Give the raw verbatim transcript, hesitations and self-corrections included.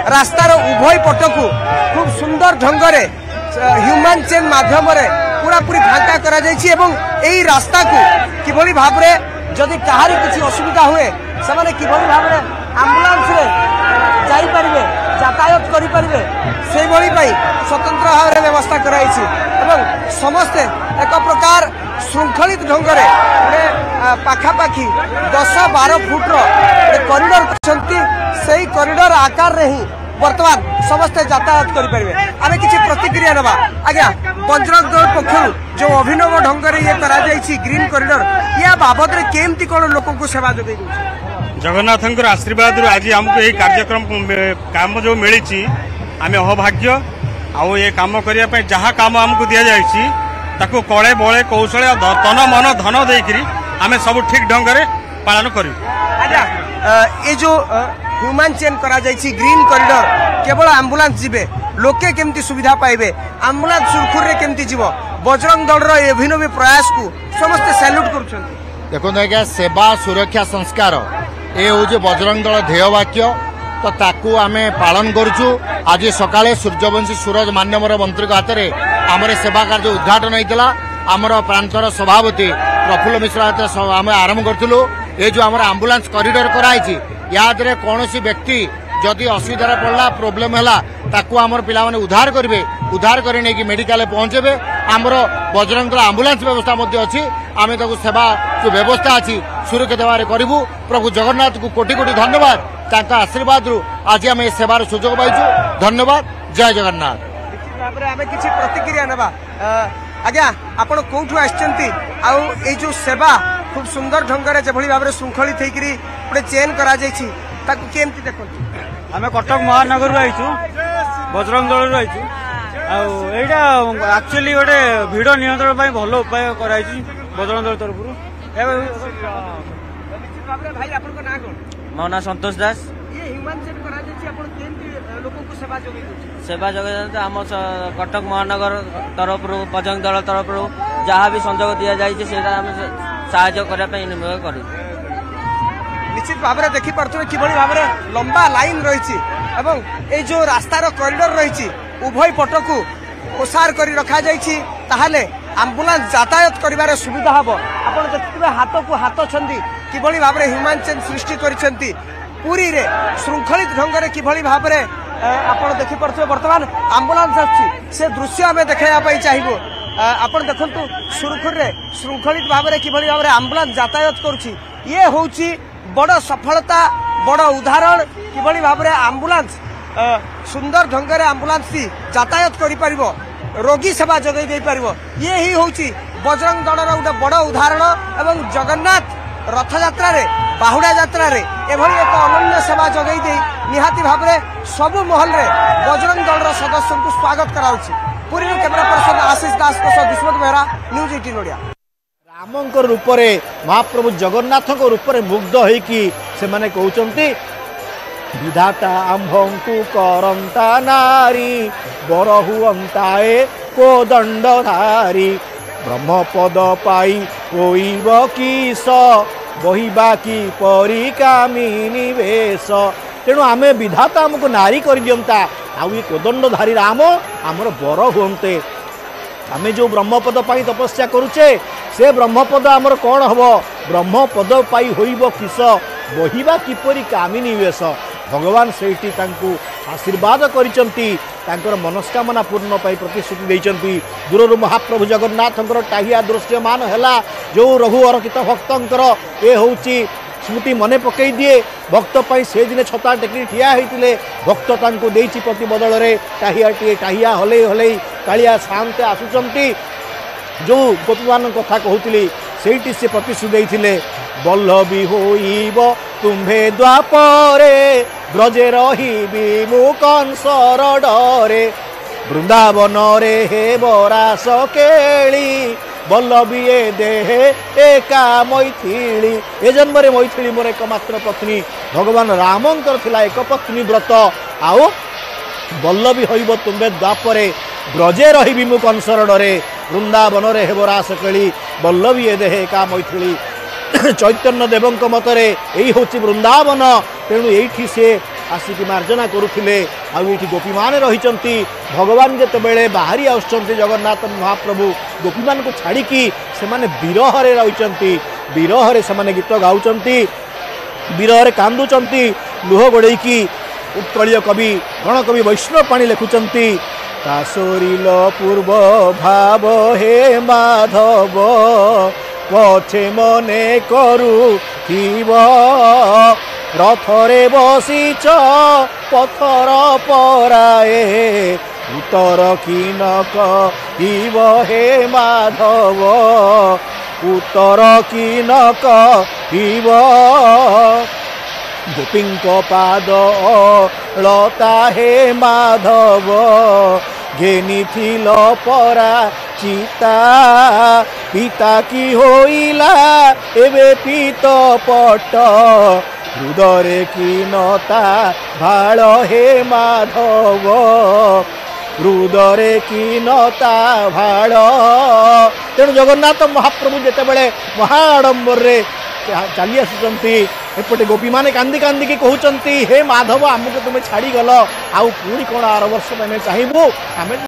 रास्तार उभय पट को खूब सुंदर ढंग से ह्यूमन चेन माध्यम पूरा पूरी फांका करा जायछि एवं एई रास्ता को किभली भाव रे जदि कहारी किसी असुविधा हुए से किभली भाव रे एम्बुलेंस रे जाई परिबे यातायात करि परिबे से भली पई स्वतंत्र भाव रे व्यवस्था कराइछि एवं समस्ते एक प्रकार श्रृंखलित ढंग से पाखापाखि दस बार फुट कॉरिडोर करछंती सेही कॉरिडोर आकार रे ही वर्तमान समस्ते यातायात करें आम किसी प्रतिक्रिया नवा आज्ञा बजरंग दल पक्षर जो अभिनव ढंग से ये करा ग्रीन कॉरिडोर या बाबद रे केमती कौन लोक सेवा जोगे जगन्नाथ आशीर्वाद आज आमको ये कार्यक्रम काम जो मिली आम अभाग्य आउ ये कम करने जहाँ कम आमको दि जाको कले बले कौशल तन मन धन देकर आम सब ठीक ढंग से पालन करूँ। आज्ञा ये जो ह्यूमन चेन करा जायछि ग्रीन कॉरिडोर केवल एम्बुलेंस जीवे लोके केमती सुविधा पाइबे एम्बुलेंस सुरखुर रे केमती जीवो बजरंग दल रो अभिनव प्रयास को समस्त सैल्यूट करूछन। देखो आज्ञा सेवा सुरक्षा संस्कार ए हूँ बजरंग दल ध्येय वाक्य तो ताकू आमे पालन करूछु। आज सकाळे सूर्यवंशी सूरज मान्यवर मंत्री हाथ में आमर सेवा कार्य उद्घाटन होता आमर प्रांतर सभापति प्रफुल्ल मिश्र हाथ आम आरंभ करूँ। ये जो आमर एम्बुलेंस कॉरिडोर कराई यादरे कौन सी व्यक्ति जदि असुविधा पड़ला प्रोब्लेम है ताकू आमर पिला माने उद्धार करेंगे उद्धार कर मेडिकल पहुंचे आमर बजरंग दल एम्बुलेंस व्यवस्था अच्छी आम ताकू सेवा जो व्यवस्था अच्छी सुरक्षित भाव करूँ। प्रभु जगन्नाथ को कोटि कोटि धन्यवाद तांका आशीर्वाद रु आज आम ये सेवार सुजोग पाइछु। धन्यवाद। जय जगन्नाथ। आम किसी प्रतिक्रिया नवा आज्ञा आपण कौठू आछंती आउ ए जो सेवा खूब सुंदर ढंग से जेभली भाव में श्रृंखलित होकरी गोटे चेन करा जायछि ताकू केमती देखंतु। आम कटक महानगर आइछु बजरंग दल आइछु आईटा एक्चुअली गोटे भिड़ नियंत्रण पाई भल उपाय कराइछि बजरंग दल तरफ। भाई आपन को ना कोन मो ना संतोष दास। ये ह्यूमन चेन करा जायछि आपण केमती लोक को सेवा जोगे सेवा जगह आम कटक महानगर तरफ बजरंग दल तरफ जहाँ भी संजोग दि जाए साहाय्य करने कर निश्चित भाव में देखी पारे कि भाव में लंबा लाइन रही ए जो रास्तार कॉरिडोर रही उभय पट को ओसार कर रखा जाए आम्बुलांस यातायात कर सुविधा हम आप देखिए हाथ को हाथ छंदी कि भाव में ह्यूमन चेन सृष्टि करछंती पूरी रे श्रृंखलित ढंग से किभली भाव में आप देखिपे बर्तमान आम्बुलांस अच्छी से दृश्य आम देखा चाहबू आपण देखु सुरखुर रे श्रृंखलित भाव में किभली भाव में आम्बुलांस यातायात करुछि ये होउछि बड़ सफलता बड़ उदाहरण किभली भाव में आम्बुलांस सुंदर ढंग से आम्बुलांस यातायात करि परिबो रोगी सेवा जगै दे परिबो ये ही होउछि बजरंग दलर गोटे बड़ उदाहरण एवं जगन्नाथ रथ यात्रा रे बाहुड़ा यात्रा रे एभली एक अनन्य सेवा जगै दे निहाती भाव में सबु महल रे बजरंग दलर सदस्य को स्वागत कराउछि। पूरी कैमरा पर्सन आशीष दास को सह दुष्मत बेहरा न्यूज एटीन ओडिया। रामंकर रूप रे महाप्रभु जगन्नाथ को रूप रे मुग्ध होइकी से माने कहउचंती विधाता आंभंकु करंता नारी बर हुअंताए को दंडधारी ब्रह्मपद पाई होइब किस बहिबा की परी कामिनी वेश। तेणु आम विधाता आमको नारी कर दियंता आउ ये कोदंडधारी राम आमर बर हुंते आम जो ब्रह्मपद पाई तपस्या करुचे से ब्रह्मपद आमर कौन हम ब्रह्मपद पाई होइब किस बहिबा किपरि कामिनी वेश। भगवान सेठी तांकु आशीर्वाद करिसंती तांकर मनस्कामना पूर्ण पाई प्रतिश्रुति देइसंती। दूररु महाप्रभु जगन्नाथंकर टाहिया दृश्यमान हैला जो रघु अरकित भक्तंकर ए होउची स्मृति मने पकई दिए भक्त पाई से दिन छता टेकी ठिया होइतिले भक्त तांकु देइची प्रति बदल रे टाहिया टिए टाहिया हले हले कालिया शांत आसुचंती जो गोपीमान कथा कहूतिली सेठी से प्रतिश्रुति देइथिले बल्लभी होइब तुम्भे द्वापरे ब्रजे रहिबी मु कंसर डरे वृंदावन रे हे बरास केली बल्लभी ए देहे एका मैथिली। ए जन्म रे मैथिली मोर एकमात्र पत्नी भगवान रामंकर थिला एक पत्नी व्रत आओ बल्लभी होइब तुम्भे द्वापरे ब्रजे रहिबी मु कंसर डरे वृंदावन रे हे बरास केली बल्लभी ए देहे एका मैथिली। चैतन्य देवंक मतरे यही हूँ वृंदावन तेणु ये से आसिक मार्जना करुले आठ गोपी मैंने रही भगवान जितेबले बाहरी आस जगन्नाथ महाप्रभु गोपी मान को छाड़िकी से विरह रही विरह से गीत गाँच विरह कांदुंट लुह गोड़ेकी उत्कलीय कवि गणकवि वैष्णव पाणी लिखुंट कासोरिल पूर्व भाव हे माधव पछे मने करू थीब रथरे बसीच पथर पराए उतर की न कहिब हे माधव उतर की न कहिब गोपींक पाद लता हे माधव घेनी थिल परा चिता पिता की होइला एबे पीत पट हृदय की नता भाल हे माधव हृदय की नता भाल तेणु जगन्नाथ महाप्रभु जितेबले महाआडंबर रे चली आसुचंती एपटे गोपी माने कांदी कांदी की कहउचंती हे माधव आमको तुम्हें छाड़ी गल आउ पुणी कौन आर वर्ष में चाहबू आम